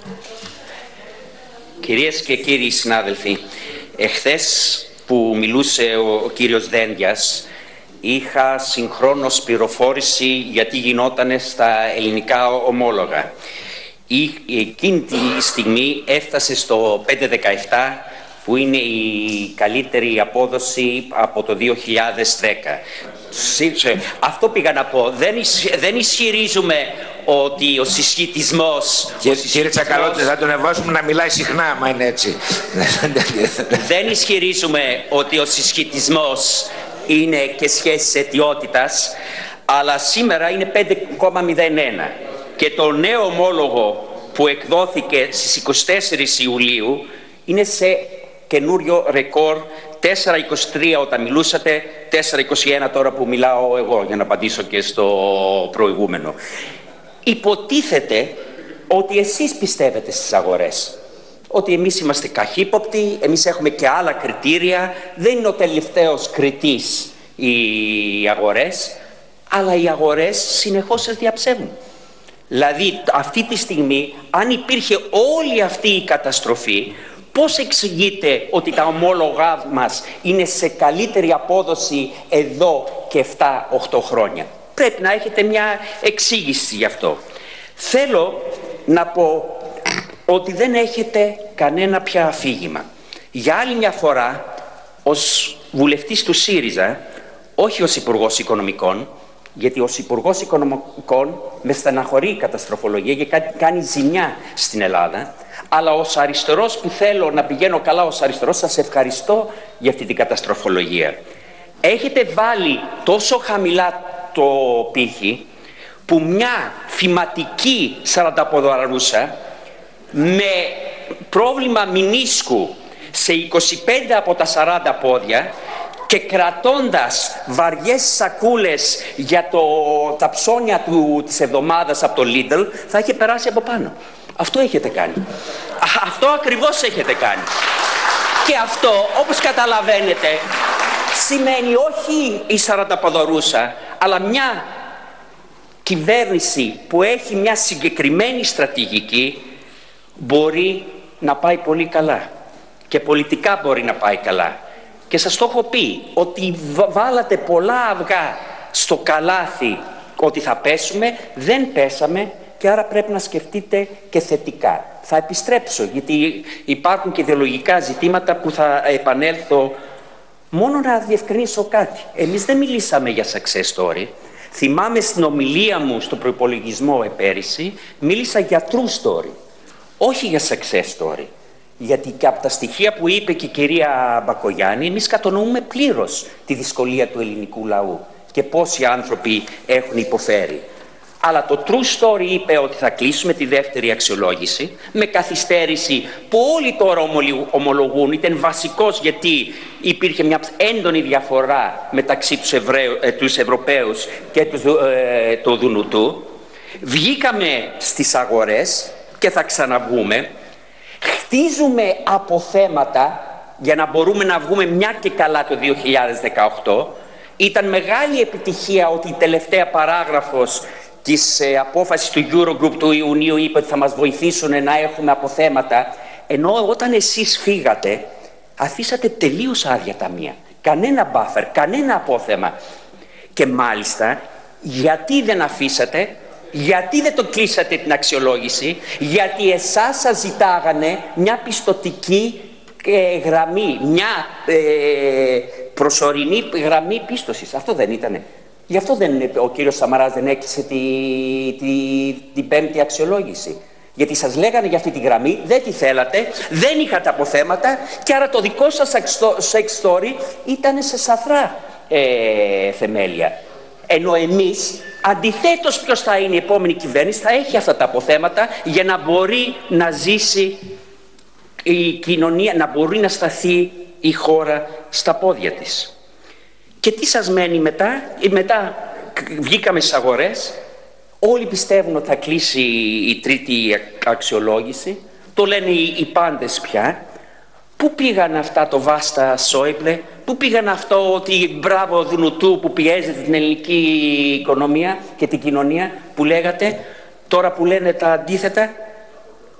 Κυρίες και κύριοι συνάδελφοι, εχθές που μιλούσε ο κύριος Δένδιας, είχα συγχρόνως πληροφόρηση γιατί γινότανε στα ελληνικά ομόλογα. Εκείνη τη στιγμή έφτασε στο 5,17, που είναι η καλύτερη απόδοση από το 2010. Αυτό πήγα να πω. Δεν ισχυρίζουμε ότι ο συσχετισμός... Κύριε Τσακαλώτη, θα τον εβάσουμε να μιλάει συχνά, άμα είναι έτσι. Δεν ισχυρίζουμε ότι ο συσχετισμός είναι και σχέση αιτιότητας, αλλά σήμερα είναι 5,01 και το νέο ομόλογο που εκδόθηκε στις 24 Ιουλίου είναι σε καινούριο ρεκόρ, 4,23 όταν μιλούσατε, 4,21 τώρα που μιλάω εγώ, για να απαντήσω και στο προηγούμενο. Υποτίθεται ότι εσείς πιστεύετε στις αγορές, ότι εμείς είμαστε καχύποπτοι, εμείς έχουμε και άλλα κριτήρια, δεν είναι ο τελευταίος κριτής οι αγορές, αλλά οι αγορές συνεχώς σας διαψεύουν. Δηλαδή αυτή τη στιγμή, αν υπήρχε όλη αυτή η καταστροφή, πώς εξηγείται ότι τα ομόλογά μας είναι σε καλύτερη απόδοση εδώ και 7-8 χρόνια? Πρέπει να έχετε μια εξήγηση γι' αυτό. Θέλω να πω ότι δεν έχετε κανένα πια αφήγημα. Για άλλη μια φορά, ως βουλευτής του ΣΥΡΙΖΑ, όχι ως Υπουργός Οικονομικών, γιατί ως Υπουργός Οικονομικών με στεναχωρεί η καταστροφολογία και κάνει ζημιά στην Ελλάδα, αλλά ως αριστερός που θέλω να πηγαίνω καλά ως αριστερός, σας ευχαριστώ για αυτή την καταστροφολογία. Έχετε βάλει τόσο χαμηλά το πύχη που μια φυματική 40ποδαρούσα με πρόβλημα μηνίσκου σε 25 από τα 40 πόδια και κρατώντας βαριές σακούλες για τα ψώνια της εβδομάδας από το Lidl, θα είχε περάσει από πάνω. Αυτό έχετε κάνει. Αυτό ακριβώς έχετε κάνει. Και αυτό, όπως καταλαβαίνετε, σημαίνει όχι η 40ποδαρούσα, αλλά μια κυβέρνηση που έχει μια συγκεκριμένη στρατηγική μπορεί να πάει πολύ καλά. Και πολιτικά μπορεί να πάει καλά. Και σας το έχω πει ότι βάλατε πολλά αυγά στο καλάθι ότι θα πέσουμε, δεν πέσαμε και άρα πρέπει να σκεφτείτε και θετικά. Θα επιστρέψω γιατί υπάρχουν και ιδεολογικά ζητήματα που θα επανέλθω. Μόνο να διευκρινίσω κάτι. Εμείς δεν μιλήσαμε για success story. Θυμάμαι στην ομιλία μου στο προϋπολογισμό πέρυσι, μίλησα για true story. Όχι για success story. Γιατί και από τα στοιχεία που είπε και η κυρία Μπακογιάννη, εμείς κατανοούμε πλήρως τη δυσκολία του ελληνικού λαού και πόσοι άνθρωποι έχουν υποφέρει. Αλλά το true story είπε ότι θα κλείσουμε τη δεύτερη αξιολόγηση με καθυστέρηση που όλοι τώρα ομολογούν. Ήταν βασικός γιατί υπήρχε μια έντονη διαφορά μεταξύ τους Ευρωπαίους και του Δουνουτού. Βγήκαμε στις αγορές και θα ξαναβγούμε. Χτίζουμε αποθέματα για να μπορούμε να βγούμε μια και καλά το 2018. Ήταν μεγάλη επιτυχία ότι η τελευταία παράγραφος της απόφασης του Eurogroup του Ιουνίου είπε ότι θα μας βοηθήσουν να έχουμε αποθέματα, ενώ όταν εσείς φύγατε αφήσατε τελείως άδεια ταμεία. Κανένα buffer, κανένα απόθεμα. Και μάλιστα γιατί δεν αφήσατε? Γιατί δεν το κλείσατε την αξιολόγηση? Γιατί εσάς σας ζητάγανε μια πιστωτική γραμμή, μια προσωρινή γραμμή πίστοσης. Αυτό δεν ήτανε? Γι' αυτό ο κύριος Σαμαράς δεν έκλεισε την πέμπτη αξιολόγηση. Γιατί σας λέγανε για αυτή τη γραμμή, δεν τη θέλατε, δεν είχατε αποθέματα και άρα το δικό σας sex story ήταν σε σαθρά θεμέλια. Ενώ εμείς, αντιθέτως ποιος θα είναι η επόμενη κυβέρνηση, θα έχει αυτά τα αποθέματα για να μπορεί να ζήσει η κοινωνία, να μπορεί να σταθεί η χώρα στα πόδια της. Και τι σας μένει μετά? Μετά βγήκαμε στις αγορές, όλοι πιστεύουν ότι θα κλείσει η τρίτη αξιολόγηση, το λένε οι πάντες πια. Πού πήγαν αυτά το Βάστα Σόιμπλε, πού πήγαν αυτό ότι μπράβο Δουνουτού που πιέζεται την ελληνική οικονομία και την κοινωνία που λέγατε, τώρα που λένε τα αντίθετα?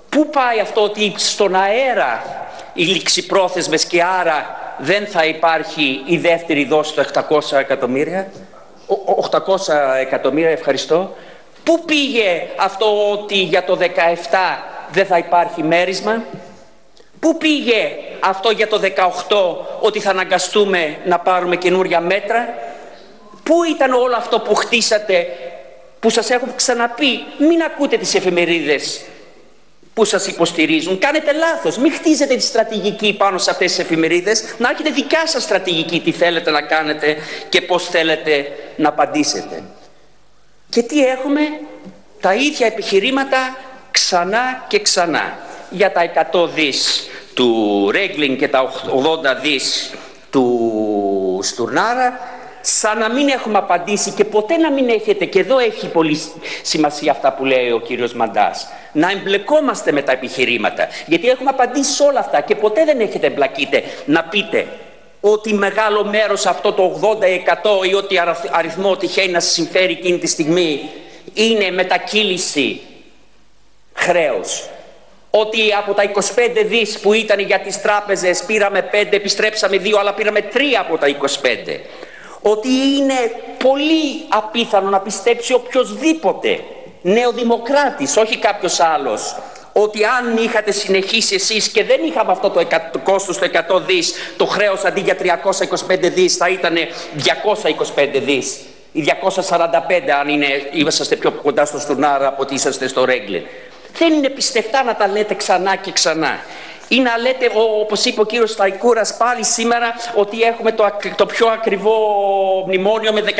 Πού πάει αυτό ότι στον αέρα οι ληξιπρόθεσμες και άρα δεν θα υπάρχει η δεύτερη δόση των 800 εκατομμύρια. 800 εκατομμύρια, ευχαριστώ. Πού πήγε αυτό ότι για το 17 δεν θα υπάρχει μέρισμα? Πού πήγε αυτό για το 18 ότι θα αναγκαστούμε να πάρουμε καινούρια μέτρα? Πού ήταν όλο αυτό που χτίσατε, που σας έχω ξαναπεί? Μην ακούτε τις εφημερίδες που σας υποστηρίζουν. Κάνετε λάθος. Μην χτίζετε τη στρατηγική πάνω σε αυτές τις εφημερίδες. Να έχετε δικιά σας στρατηγική, τι θέλετε να κάνετε και πώς θέλετε να απαντήσετε. Και τι έχουμε? Τα ίδια επιχειρήματα ξανά και ξανά. Για τα 100 δις του Ρέγκλινγκ και τα 80 δις του Στουρνάρα, σαν να μην έχουμε απαντήσει και ποτέ να μην έχετε, και εδώ έχει πολύ σημασία αυτά που λέει ο κύριος Μαντάς, να εμπλεκόμαστε με τα επιχειρήματα, γιατί έχουμε απαντήσει σε όλα αυτά και ποτέ δεν έχετε εμπλακείτε να πείτε ότι μεγάλο μέρος αυτό το 80% ή ό,τι αριθμό τυχαίνει να σας συμφέρει εκείνη τη στιγμή είναι μετακύληση χρέους. Ότι από τα 25 δις που ήταν για τις τράπεζες πήραμε 5, επιστρέψαμε 2, αλλά πήραμε 3 από τα 25. Ότι είναι πολύ απίθανο να πιστέψει οποιοσδήποτε νεοδημοκράτης, όχι κάποιος άλλος, ότι αν είχατε συνεχίσει εσείς και δεν είχαμε αυτό το κόστος το 100 δις, το χρέος αντί για 325 δις θα ήταν 225 δις ή 245 αν είσαστε πιο κοντά στο Στουρνάρα από ότι είσαστε στο Ρέγκλινγκ. Δεν είναι πιστευτά να τα λέτε ξανά και ξανά. Ή να λέτε, όπως είπε ο κύριος Σταϊκούρας πάλι σήμερα, ότι έχουμε το πιο ακριβό μνημόνιο με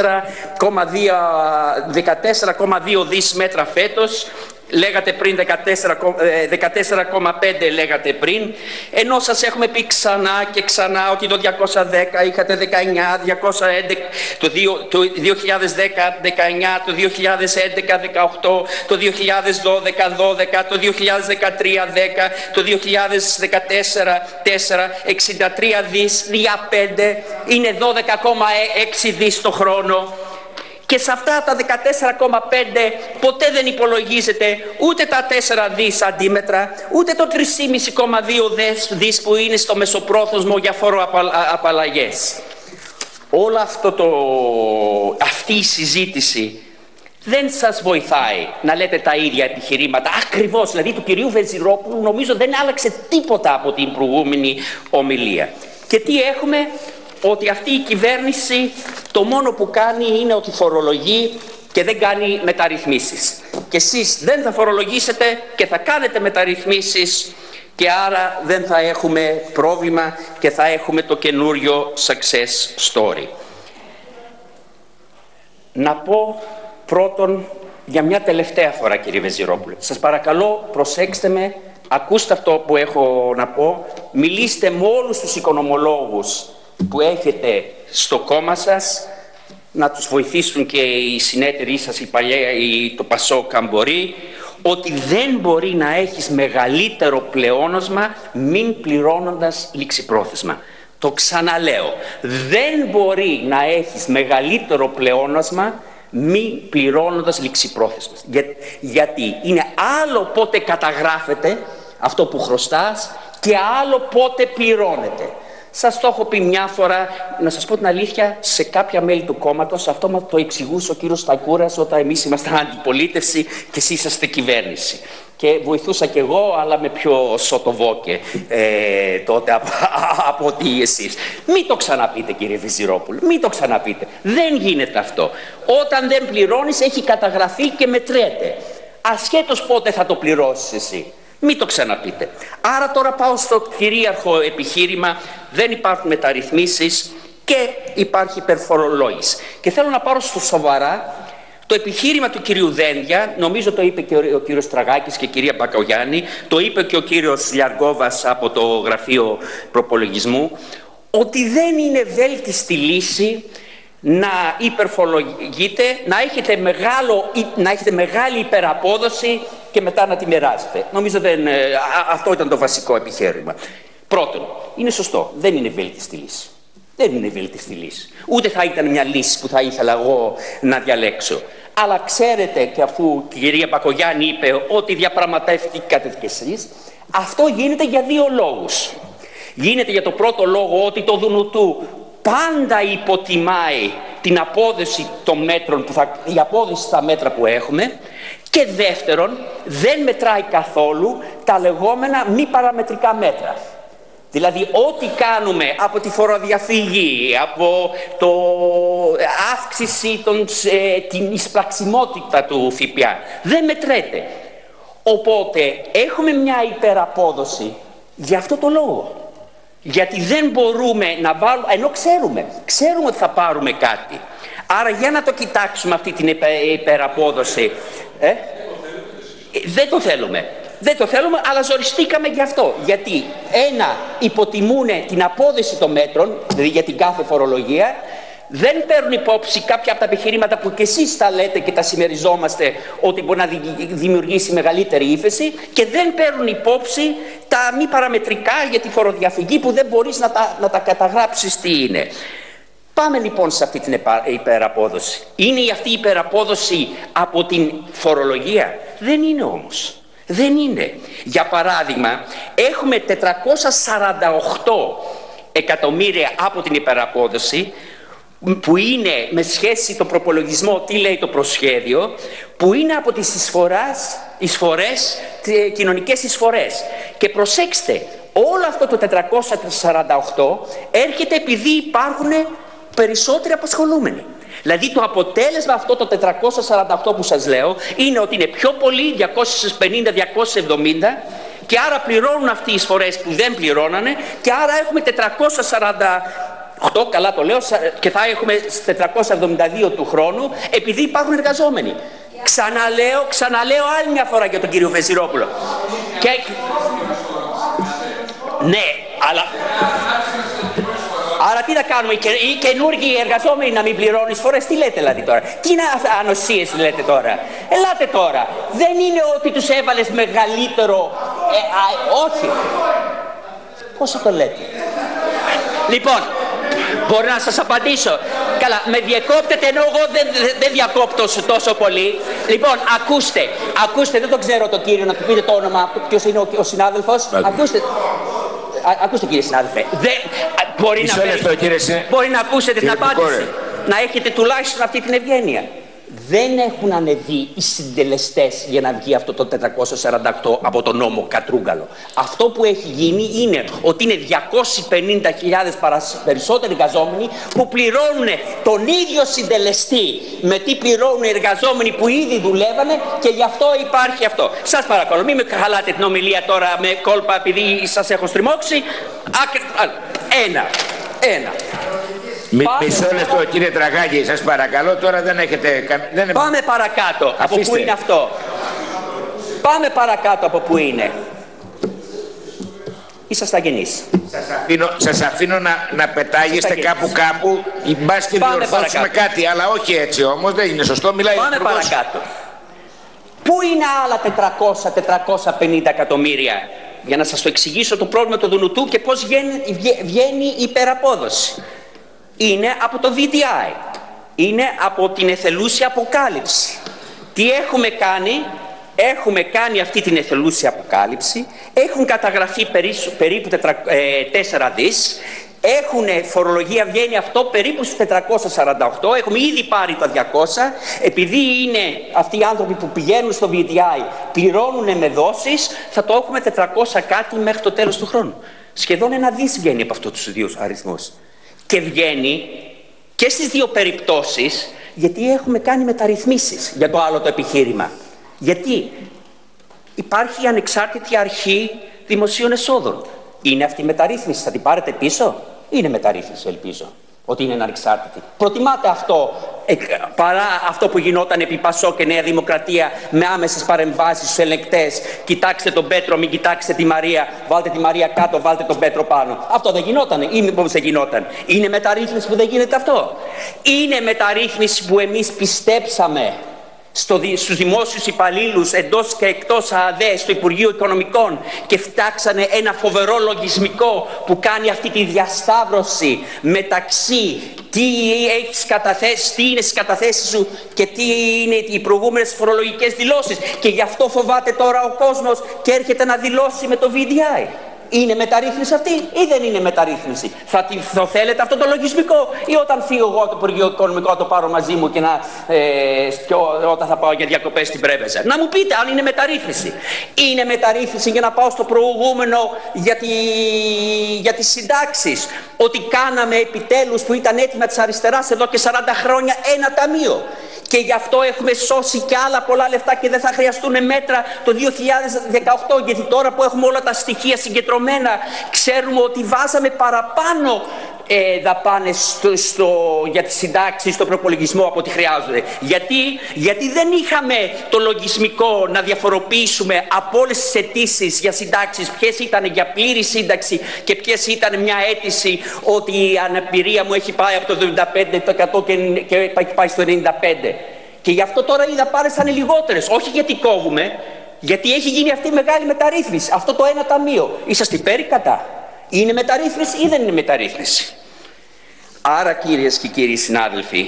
14,2 δις μέτρα φέτος. Λέγατε πριν 14,5 λέγατε πριν, ενώ σας έχουμε πει ξανά και ξανά ότι το 210 είχατε 19, 211, το 2010 19, το 2011 18, το 2012 12, το 2013 10, το 2014 4, 63 δις, δια 5, είναι 12,6 δις το χρόνο. Και σε αυτά τα 14,5 ποτέ δεν υπολογίζεται ούτε τα 4 δις αντίμετρα, ούτε το 3,5 δις που είναι στο μεσοπρόθεσμο για φοροαπαλλαγές. Όλο αυτή η συζήτηση δεν σας βοηθάει να λέτε τα ίδια επιχειρήματα. Ακριβώς, δηλαδή του κυρίου Βεζιρόπουλου νομίζω δεν άλλαξε τίποτα από την προηγούμενη ομιλία. Και τι έχουμε? Ότι αυτή η κυβέρνηση το μόνο που κάνει είναι ότι φορολογεί και δεν κάνει μεταρρυθμίσεις. Και εσείς δεν θα φορολογήσετε και θα κάνετε μεταρρυθμίσεις και άρα δεν θα έχουμε πρόβλημα και θα έχουμε το καινούριο success story. Να πω πρώτον για μια τελευταία φορά, κύριε Βεζιρόπουλε. Σας παρακαλώ, προσέξτε με, ακούστε αυτό που έχω να πω, μιλήστε με όλους τους οικονομολόγους που έχετε στο κόμμα σας, να τους βοηθήσουν και οι συνέτεροι σας, το Πασόκ αν μπορεί, ότι δεν μπορεί να έχεις μεγαλύτερο πλεόνασμα μην πληρώνοντας ληξιπρόθεσμα. Το ξαναλέω, δεν μπορεί να έχεις μεγαλύτερο πλεόνασμα μην πληρώνοντας ληξιπρόθεσμα. Γιατί είναι άλλο πότε καταγράφεται αυτό που χρωστάς και άλλο πότε πληρώνεται. Σας το έχω πει μια φορά, να σας πω την αλήθεια, σε κάποια μέλη του κόμματος, αυτό μας το εξηγούσε ο κύριος Σταϊκούρας όταν εμείς ήμασταν αντιπολίτευση και εσείς είσαστε κυβέρνηση. Και βοηθούσα κι εγώ, αλλά με πιο σωτοβόκε τότε από ότι εσείς. Μην το ξαναπείτε, κύριε Βεζιρόπουλο, μην το ξαναπείτε. Δεν γίνεται αυτό. Όταν δεν πληρώνεις έχει καταγραφεί και μετρέται. Ασχέτως πότε θα το πληρώσεις εσύ. Μην το ξαναπείτε. Άρα τώρα πάω στο κυρίαρχο επιχείρημα, δεν υπάρχουν μεταρρυθμίσεις και υπάρχει υπερφορολόγηση. Και θέλω να πάρω στο σοβαρά το επιχείρημα του κυρίου Δένδια, νομίζω το είπε και ο κύριος Τραγάκης και η κυρία Μπακογιάννη, το είπε και ο κύριος Λιαργόβας από το Γραφείο Προπολογισμού, ότι δεν είναι βέλτιστη λύση να υπερφορολογείτε, να έχετε μεγάλη υπεραπόδοση και μετά να τη μοιράζετε. Νομίζω αυτό ήταν το βασικό επιχείρημα. Πρώτον, είναι σωστό, δεν είναι βέλτιστη λύση. Δεν είναι βέλτιστη λύση. Ούτε θα ήταν μια λύση που θα ήθελα εγώ να διαλέξω. Αλλά ξέρετε, και αφού η κυρία Μπακογιάννη είπε ότι διαπραγματεύτηκατε κι εσείς, αυτό γίνεται για δύο λόγους. Γίνεται για το πρώτο λόγο ότι το Δουνουτού πάντα υποτιμάει την απόδοση των μέτρων, η απόδοση στα μέτρα που έχουμε, και δεύτερον δεν μετράει καθόλου τα λεγόμενα μη παραμετρικά μέτρα. Δηλαδή ό,τι κάνουμε από τη φοροδιαφυγή, από το αύξηση την εισπραξιμότητα του ΦΠΑ, δεν μετρέται. Οπότε έχουμε μια υπεραπόδοση για αυτό το λόγο. Γιατί δεν μπορούμε να βάλουμε, ενώ ξέρουμε ότι θα πάρουμε κάτι. Άρα για να το κοιτάξουμε αυτή την υπεραπόδοση. Δεν το θέλουμε, αλλά ζοριστήκαμε γι' αυτό. Γιατί υποτιμούν την απόδοση των μέτρων, δηλαδή για την κάθε φορολογία, δεν παίρνουν υπόψη κάποια από τα επιχειρήματα που και εσείς τα λέτε και τα συμμεριζόμαστε ότι μπορεί να δημιουργήσει μεγαλύτερη ύφεση, και δεν παίρνουν υπόψη τα μη παραμετρικά για τη φοροδιαφυγή που δεν μπορείς να τα καταγράψεις τι είναι. Πάμε λοιπόν σε αυτή την υπεραπόδοση. Είναι αυτή η υπεραπόδοση από την φορολογία? Δεν είναι όμως. Δεν είναι. Για παράδειγμα, έχουμε 448 εκατομμύρια από την υπεραπόδοση, που είναι με σχέση το προπολογισμό, τι λέει το προσχέδιο, που είναι από τις εισφορές, κοινωνικές εισφορές. Και προσέξτε, όλο αυτό το 448 έρχεται επειδή υπάρχουν περισσότεροι απασχολούμενοι. Δηλαδή το αποτέλεσμα αυτό το 448 που σας λέω είναι ότι είναι πιο πολύ 250-270, και άρα πληρώνουν αυτοί οι εισφορές που δεν πληρώνανε, και άρα έχουμε 448, καλά το λέω, και θα έχουμε 472 του χρόνου, επειδή υπάρχουν εργαζόμενοι. Ξαναλέω άλλη μια φορά για τον κύριο Βεζιρόπουλο. Ναι, αλλά... Άρα τι να κάνουμε, οι καινούργοι εργαζόμενοι να μην πληρώνουν εισφορές? Τι λέτε δηλαδή τώρα? Τι είναι ανοσίες λέτε τώρα? Ελάτε τώρα. Δεν είναι ότι τους έβαλες μεγαλύτερο... όχι. Πώς θα το λέτε? Λοιπόν, μπορώ να σας απαντήσω? Καλά, με διακόπτετε ενώ εγώ δεν διακόπτω τόσο πολύ. Λοιπόν, ακούστε, δεν το ξέρω τον κύριο, να του πείτε το όνομα, ποιος είναι ο συνάδελφος. Ακούστε κύριε συνάδελφε, μπορεί να ακούσετε την απάντηση, να έχετε τουλάχιστον αυτή την ευγένεια. Δεν έχουν ανεβεί οι συντελεστές για να βγει αυτό το 448 από τον νόμο Κατρούγκαλο. Αυτό που έχει γίνει είναι ότι είναι 250.000 περισσότεροι εργαζόμενοι που πληρώνουν τον ίδιο συντελεστή με τι πληρώνουν οι εργαζόμενοι που ήδη δουλεύανε, και γι' αυτό υπάρχει αυτό. Σας παρακαλώ, μην με χαλάτε την ομιλία τώρα με κόλπα επειδή σας έχω στριμώξει. Ένα. Μισό λεπτό κύριε Τραγάκη, σας παρακαλώ, τώρα δεν έχετε... Πάμε παρακάτω. Από πού είναι αυτό? Πάμε παρακάτω από πού είναι. Είσαστε αγενείς. Σας αφήνω να πετάγεστε κάπου ή μπας και διορθώσουμε κάτι, αλλά όχι έτσι όμως, δεν είναι σωστό, μιλάει. Πάμε παρακάτω. Πού είναι άλλα 400-450 εκατομμύρια? Για να σας το εξηγήσω το πρόβλημα του Δουνουτού και πώς βγαίνει η υπεραπόδοση. Είναι από το VDI, είναι από την εθελούσια αποκάλυψη. Τι έχουμε κάνει αυτή την εθελούσια αποκάλυψη, έχουν καταγραφεί περίπου 4 δις, έχουν φορολογία, βγαίνει αυτό περίπου στους 448, έχουμε ήδη πάρει τα 200, επειδή είναι αυτοί οι άνθρωποι που πηγαίνουν στο VDI, πληρώνουν με δόσεις, θα το έχουμε 400 κάτι μέχρι το τέλος του χρόνου. Σχεδόν 1 δις βγαίνει από αυτούς τους δύο αριθμούς. Και βγαίνει και στις δύο περιπτώσεις γιατί έχουμε κάνει μεταρρυθμίσεις για το άλλο το επιχείρημα. Γιατί υπάρχει η ανεξάρτητη αρχή δημοσίων εσόδων. Είναι αυτή η μεταρρύθμιση, θα την πάρετε πίσω? Είναι μεταρρύθμιση, ελπίζω, ότι είναι ανεξάρτητη. Προτιμάτε αυτό παρά αυτό που γινόταν επί Πασό και Νέα Δημοκρατία με άμεσες παρεμβάσεις στους ελεγκτές? Κοιτάξτε τον Πέτρο, μην κοιτάξτε τη Μαρία, βάλτε τη Μαρία κάτω, βάλτε τον Πέτρο πάνω. Αυτό δεν γινότανε ή μήπως δεν γινόταν? Είναι μεταρρύθμιση που δεν γίνεται αυτό? Είναι μεταρρύθμιση που εμείς πιστέψαμε στους δημόσιους υπαλλήλους εντός και εκτός ΑΑΔ, στο Υπουργείο Οικονομικών, και φτιάξανε ένα φοβερό λογισμικό που κάνει αυτή τη διασταύρωση μεταξύ τι έχεις καταθέσει, τι είναι στις καταθέσεις σου και τι είναι οι προηγούμενες φορολογικές δηλώσεις, και γι' αυτό φοβάται τώρα ο κόσμος και έρχεται να δηλώσει με το VDI. Είναι μεταρρύθμιση αυτή ή δεν είναι μεταρρύθμιση? Θα το θέλετε αυτό το λογισμικό, ή όταν φύγω εγώ το Υπουργείο Οικονομικό θα το πάρω μαζί μου και όταν θα πάω για διακοπές στην Πρέβεζα? Να μου πείτε αν είναι μεταρρύθμιση. Είναι μεταρρύθμιση για να πάω στο προηγούμενο για τις συντάξεις, ότι κάναμε επιτέλους, που ήταν έτοιμα της αριστεράς εδώ και 40 χρόνια, ένα ταμείο. Και γι' αυτό έχουμε σώσει και άλλα πολλά λεφτά και δεν θα χρειαστούν μέτρα το 2018, γιατί τώρα που έχουμε όλα τα στοιχεία συγκεντρωμένα ξέρουμε ότι βάζαμε παραπάνω δαπάνες για τις συντάξεις στο προπολογισμό από ό,τι χρειάζονται. Γιατί δεν είχαμε το λογισμικό να διαφοροποιήσουμε από όλες τις αιτήσεις για συντάξεις ποιες ήταν για πλήρη σύνταξη και ποιες ήταν μια αίτηση ότι η αναπηρία μου έχει πάει από το 75% και έχει πάει στο 95%. Και γι' αυτό τώρα οι δαπάνες θα είναι λιγότερες. Όχι γιατί κόβουμε, γιατί έχει γίνει αυτή η μεγάλη μεταρρύθμιση. Αυτό το ένα ταμείο. Είσαστε υπέρ ή κατά? Είναι μεταρρύθμιση ή δεν είναι μεταρρύθμιση? Άρα, κυρίες και κύριοι συνάδελφοι,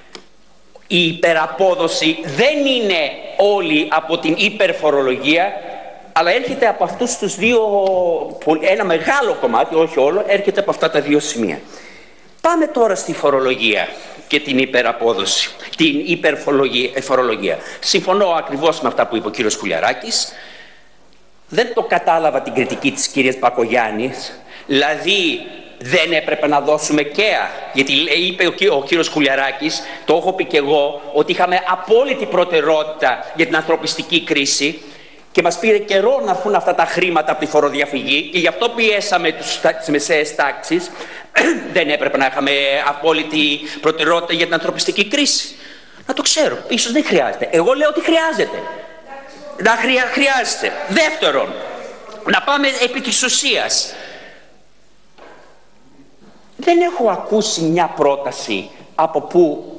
η υπεραπόδοση δεν είναι όλη από την υπερφορολογία, αλλά έρχεται από αυτούς τους δύο, ένα μεγάλο κομμάτι, όχι όλο, έρχεται από αυτά τα δύο σημεία. Πάμε τώρα στη φορολογία και την υπεραπόδοση, την υπερφορολογία. Συμφωνώ ακριβώς με αυτά που είπε ο κύριος Κουλιαράκης. Δεν το κατάλαβα την κριτική της κυρίας Μπακογιάννης, δηλαδή δεν έπρεπε να δώσουμε καία, γιατί είπε ο κύριος Κουλιαράκης, το έχω πει και εγώ, ότι είχαμε απόλυτη προτεραιότητα για την ανθρωπιστική κρίση και μας πήρε καιρό να έρθουν αυτά τα χρήματα από τη φοροδιαφυγή και γι' αυτό πιέσαμε τις μεσαίες τάξεις. Δεν έπρεπε να είχαμε απόλυτη προτεραιότητα για την ανθρωπιστική κρίση? Να το ξέρω, ίσως δεν χρειάζεται. Εγώ λέω ότι χρειάζεται. Χρειάζεται. Δεύτερον, να πάμε επί της ουσίας. Δεν έχω ακούσει μια πρόταση από που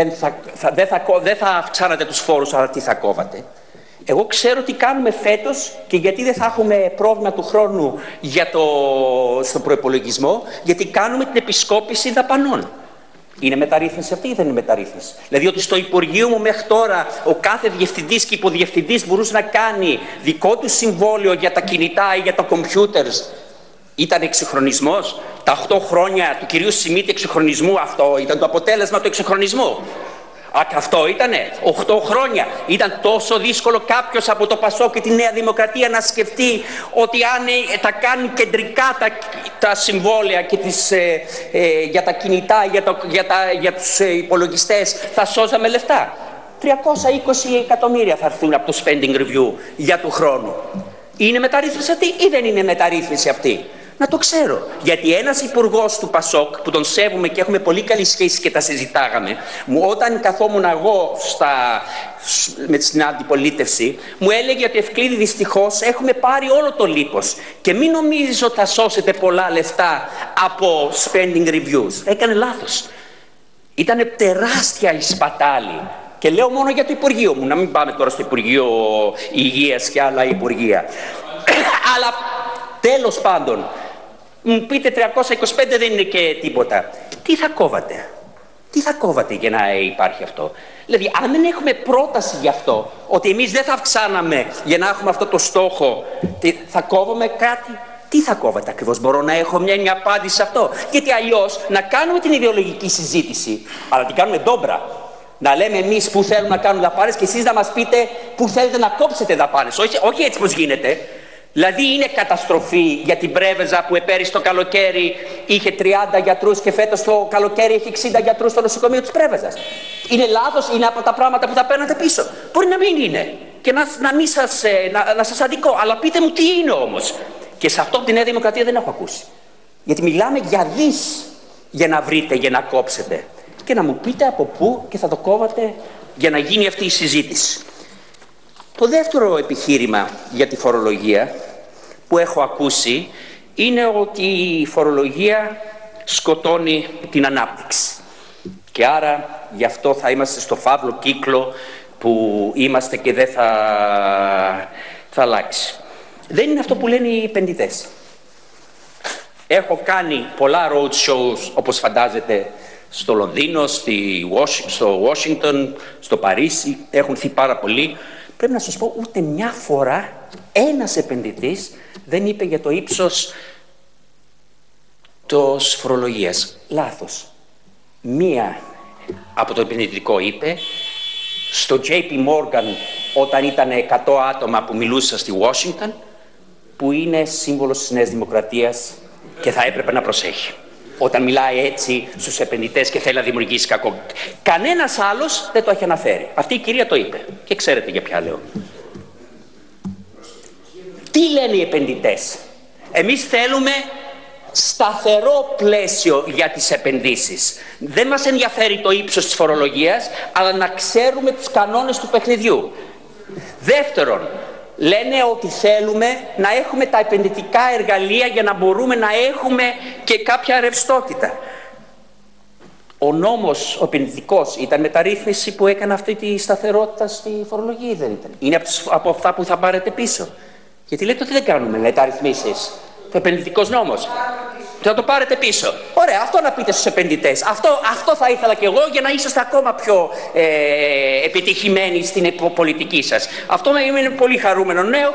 δεν θα αυξάνατε τους φόρους, αλλά τι θα κόβατε. Εγώ ξέρω τι κάνουμε φέτος και γιατί δεν θα έχουμε πρόβλημα του χρόνου στο προϋπολογισμό, γιατί κάνουμε την επισκόπηση δαπανών. Είναι μεταρρύθμιση αυτή ή δεν είναι μεταρρύθμιση? Δηλαδή ότι στο Υπουργείο μου μέχρι τώρα ο κάθε διευθυντής και υποδιευθυντής μπορούσε να κάνει δικό του συμβόλαιο για τα κινητά ή για τα κομπιούτερς. Ήταν εξυγχρονισμός? Τα 8 χρόνια του κυρίου Σιμίτη εξυγχρονισμού, αυτό ήταν το αποτέλεσμα του εξυγχρονισμού? Αυτό ήτανε 8 χρόνια. Ήταν τόσο δύσκολο κάποιος από το ΠΑΣΟΚ και τη Νέα Δημοκρατία να σκεφτεί ότι αν τα κάνει κεντρικά τα συμβόλαια και για τα κινητά, για τους υπολογιστές, θα σώζαμε λεφτά? 320 εκατομμύρια θα έρθουν από το spending review για του χρόνου. Είναι μεταρρύθμιση αυτή ή δεν είναι μεταρρύθμιση αυτή? Να το ξέρω. Γιατί ένας υπουργός του ΠΑΣΟΚ, που τον σέβομαι και έχουμε πολύ καλή σχέση και τα συζητάγαμε, όταν καθόμουν εγώ με την αντιπολίτευση, μου έλεγε ότι Ευκλήδη, δυστυχώς έχουμε πάρει όλο το λίπος και μην νομίζεις ότι θα σώσετε πολλά λεφτά από spending reviews. Έκανε λάθος. Ήτανε τεράστια η σπατάλη. Και λέω μόνο για το Υπουργείο μου, να μην πάμε τώρα στο Υπουργείο Υγείας και άλλα υπουργεία. Αλλά τέλος πάντων, μου πείτε 325 δεν είναι και τίποτα. Τι θα κόβατε? Τι θα κόβατε για να υπάρχει αυτό? Δηλαδή, αν δεν έχουμε πρόταση γι' αυτό, ότι εμείς δεν θα αυξάναμε για να έχουμε αυτό το στόχο, θα κόβουμε κάτι? Τι θα κόβατε ακριβώς? Μπορώ να έχω μια απάντηση σε αυτό? Γιατί αλλιώς να κάνουμε την ιδεολογική συζήτηση, αλλά την κάνουμε ντόμπρα. Να λέμε εμείς που θέλουμε να κάνουμε δαπάνες και εσείς να μας πείτε που θέλετε να κόψετε δαπάνες. Όχι έτσι πως γίνεται. Δηλαδή είναι καταστροφή για την Πρέβεζα που πέρυσι το καλοκαίρι είχε 30 γιατρούς και φέτος το καλοκαίρι έχει 60 γιατρούς στο νοσοκομείο της Πρέβεζας? Είναι λάθος? Είναι από τα πράγματα που θα παίρνετε πίσω? Μπορεί να μην είναι και να σας αδικώ, αλλά πείτε μου τι είναι όμως. Και σε αυτό από τη Νέα Δημοκρατία δεν έχω ακούσει. Γιατί μιλάμε για δις για να βρείτε, για να κόψετε. Και να μου πείτε από πού και θα το κόβατε για να γίνει αυτή η συζήτηση. Το δεύτερο επιχείρημα για τη φορολογία που έχω ακούσει είναι ότι η φορολογία σκοτώνει την ανάπτυξη. Και άρα γι' αυτό θα είμαστε στο φαύλο κύκλο που είμαστε και δεν θα αλλάξει. Δεν είναι αυτό που λένε οι επενδυτές. Έχω κάνει πολλά road shows, όπως φαντάζεται, στο Λονδίνο, στο Washington, στο Παρίσι, έχουν έρθει πάρα πολλοί. Πρέπει να σας πω, ούτε μια φορά ένας επενδυτής δεν είπε για το ύψος της φορολογίας. Λάθος. Μία από το επενδυτικό είπε, στο JP Morgan, όταν ήταν 100 άτομα που μιλούσα στη Washington, που είναι σύμβολος της Νέας Δημοκρατίας και θα έπρεπε να προσέχει όταν μιλάει έτσι στους επενδυτές και θέλει να δημιουργήσει κακό. Κανένας άλλος δεν το έχει αναφέρει. Αυτή η κυρία το είπε και ξέρετε για ποια λέω. Τι λένε οι επενδυτές? Εμείς θέλουμε σταθερό πλαίσιο για τις επενδύσεις. Δεν μας ενδιαφέρει το ύψος της φορολογίας, αλλά να ξέρουμε τους κανόνες του παιχνιδιού. Δεύτερον, λένε ότι θέλουμε να έχουμε τα επενδυτικά εργαλεία για να μπορούμε να έχουμε και κάποια ρευστότητα. Ο νόμος, ο επενδυτικός, ήταν μεταρρύθμιση που έκανε αυτή τη σταθερότητα στη φορολογία ή δεν ήταν? Είναι από αυτά που θα πάρετε πίσω. Γιατί λέτε ότι δεν κάνουμε μεταρρυθμίσεις. Το επενδυτικός νόμος. Θα το πάρετε πίσω. Ωραία, αυτό να πείτε στους επενδυτές. Αυτό θα ήθελα και εγώ για να είσαστε ακόμα πιο επιτυχημένοι στην πολιτική σας. Αυτό με είναι πολύ χαρούμενο νέο.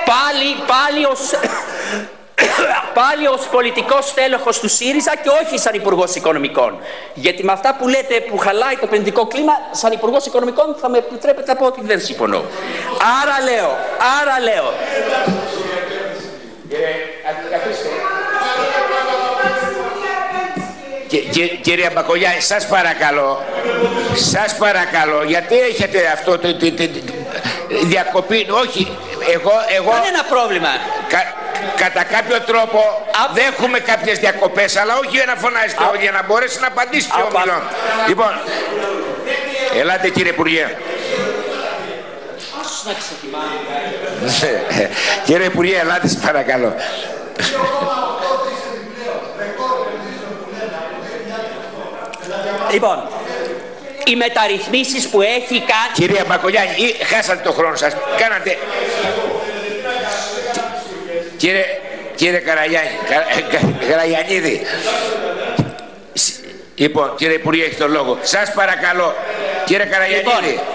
Πάλι ως πολιτικός τέλεχος του ΣΥΡΙΖΑ και όχι σαν Υπουργός Οικονομικών. Γιατί με αυτά που λέτε που χαλάει το επενδυτικό κλίμα, σαν Υπουργός Οικονομικών θα με επιτρέπετε να πω ότι δεν συμφωνώ. Άρα λέω. Κύριε Μπακογιά, σας παρακαλώ, γιατί έχετε αυτό το διακοπή? Όχι, εγώ κανένα πρόβλημα. Κατά κάποιο τρόπο δέχομαι κάποιες διακοπές, αλλά όχι για να φωνάζετε για να μπορέσει να απαντήσει και ο μιλών. Λοιπόν, ελάτε κύριε Υπουργέ. Κύριε Υπουργέ, ελάτε σας παρακαλώ. Λοιπόν, οι μεταρρυθμίσεις που έχει κάνει... Κυρία Μπακογιάννη, χάσατε το χρόνο σας. Κάνατε... Κύριε Καραγιαννίδη. Λοιπόν, κύριε Υπουργέ, έχει το λόγο. Σας παρακαλώ, κύριε Καραγιαννίδη. Λοιπόν,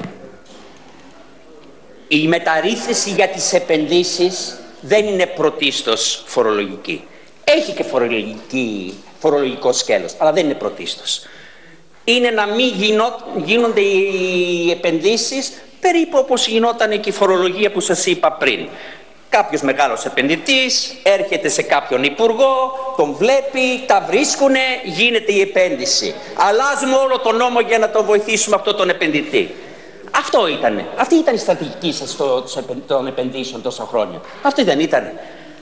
η μεταρρύθμιση για τις επενδύσεις δεν είναι πρωτίστως φορολογική. Έχει και φορολογικό σκέλος, αλλά δεν είναι πρωτίστως. Είναι να μην γίνονται οι επενδύσεις περίπου όπως γινόταν και η φορολογία που σας είπα πριν. Κάποιος μεγάλος επενδυτής έρχεται σε κάποιον υπουργό, τον βλέπει, τα βρίσκουνε, γίνεται η επένδυση. Αλλάζουμε όλο τον νόμο για να τον βοηθήσουμε αυτόν τον επενδυτή. Αυτό ήτανε. Αυτή ήταν η στρατηγική σας των επενδύσεων τόσα χρόνια. Αυτή δεν ήτανε.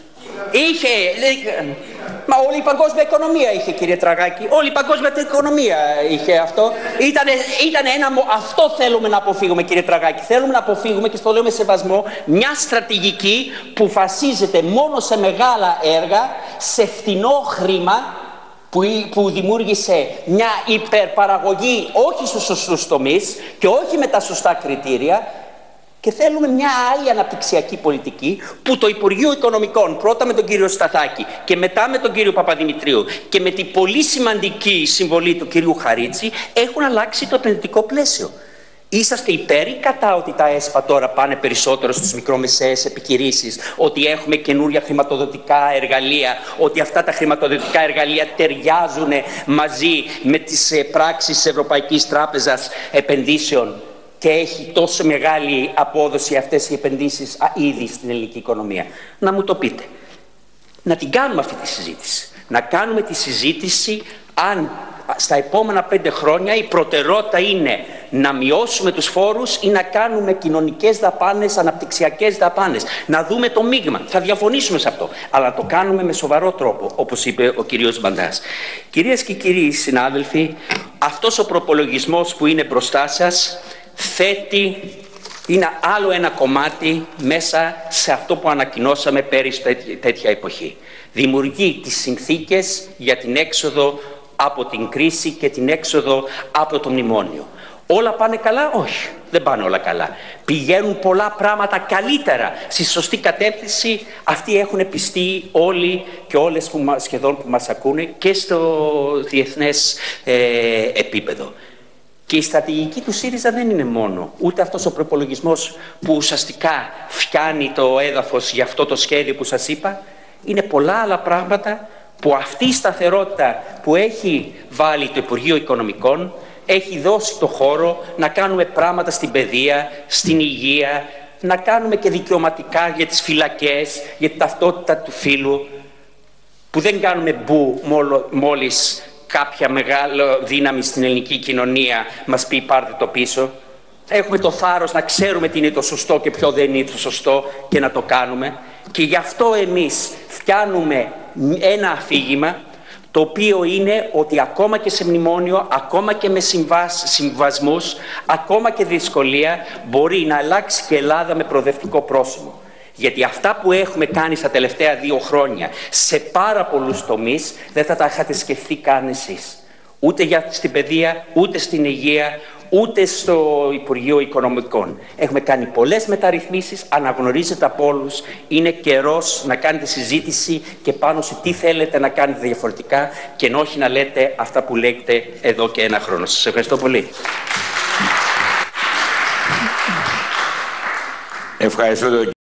Μα όλη η παγκόσμια οικονομία είχε, κύριε Τραγάκη. Όλη η παγκόσμια οικονομία είχε αυτό. Αυτό θέλουμε να αποφύγουμε, κύριε Τραγάκη. Θέλουμε να αποφύγουμε, και στο λέω με σεβασμό, μια στρατηγική που βασίζεται μόνο σε μεγάλα έργα, σε φτηνό χρήμα, που δημιούργησε μια υπερπαραγωγή όχι στους σωστούς τομείς και όχι με τα σωστά κριτήρια. Και θέλουμε μια άλλη αναπτυξιακή πολιτική που το Υπουργείο Οικονομικών, πρώτα με τον κύριο Σταθάκη και μετά με τον κύριο Παπαδημητρίου και με την πολύ σημαντική συμβολή του κυρίου Χαρίτση, έχουν αλλάξει το επενδυτικό πλαίσιο. Είσαστε υπέρ ή κατά ότι τα ΕΣΠΑ τώρα πάνε περισσότερο στις μικρομεσαίες επιχειρήσεις, ότι έχουμε καινούρια χρηματοδοτικά εργαλεία, ότι αυτά τα χρηματοδοτικά εργαλεία ταιριάζουν μαζί με τις πράξεις της Ευρωπαϊκής Τράπεζας Επενδύσεων και έχει τόσο μεγάλη απόδοση αυτές οι επενδύσεις ήδη στην ελληνική οικονομία? Να μου το πείτε. Να την κάνουμε αυτή τη συζήτηση. Να κάνουμε τη συζήτηση αν στα επόμενα 5 χρόνια η προτεραιότητα είναι να μειώσουμε τους φόρους ή να κάνουμε κοινωνικές δαπάνες, αναπτυξιακές δαπάνες. Να δούμε το μείγμα. Θα διαφωνήσουμε σε αυτό. Αλλά να το κάνουμε με σοβαρό τρόπο, όπως είπε ο κύριος Μπαντάς. Κυρίες και κύριοι συνάδελφοι, αυτός ο προπολογισμός που είναι μπροστά σας είναι άλλο ένα κομμάτι μέσα σε αυτό που ανακοινώσαμε πέρυσι τέτοια εποχή. Δημιουργεί τις συνθήκες για την έξοδο από την κρίση και την έξοδο από το μνημόνιο. Όλα πάνε καλά? Όχι, δεν πάνε όλα καλά. Πηγαίνουν πολλά πράγματα καλύτερα στη σωστή κατεύθυνση. Αυτοί έχουν πιστεί όλοι και όλες σχεδόν που μας ακούνε και στο διεθνές επίπεδο. Και η στρατηγική του ΣΥΡΙΖΑ δεν είναι μόνο ούτε αυτός ο προϋπολογισμός που ουσιαστικά φτιάνει το έδαφος για αυτό το σχέδιο που σας είπα. Είναι πολλά άλλα πράγματα που αυτή η σταθερότητα που έχει βάλει το Υπουργείο Οικονομικών έχει δώσει το χώρο να κάνουμε πράγματα στην παιδεία, στην υγεία, να κάνουμε και δικαιωματικά για τις φυλακές, για την ταυτότητα του φύλου, που δεν κάνουμε μπου μόλις κάποια μεγάλη δύναμη στην ελληνική κοινωνία μας πει πάρτε το πίσω. Έχουμε το θάρρος να ξέρουμε τι είναι το σωστό και ποιο δεν είναι το σωστό και να το κάνουμε. Και γι' αυτό εμείς φτιάνουμε ένα αφήγημα το οποίο είναι ότι ακόμα και σε μνημόνιο, ακόμα και με συμβασμούς, ακόμα και δυσκολία μπορεί να αλλάξει και η Ελλάδα με προοδευτικό πρόσημο. Γιατί αυτά που έχουμε κάνει στα τελευταία 2 χρόνια σε πάρα πολλούς τομείς δεν θα τα είχατε σκεφτεί καν εσείς. Ούτε στην παιδεία, ούτε στην υγεία, ούτε στο Υπουργείο Οικονομικών. Έχουμε κάνει πολλές μεταρρυθμίσεις, αναγνωρίζετε από όλους. Είναι καιρός να κάνετε συζήτηση και πάνω σε τι θέλετε να κάνετε διαφορετικά και όχι να λέτε αυτά που λέτε εδώ και 1 χρόνο. Σας ευχαριστώ πολύ. Ευχαριστώ.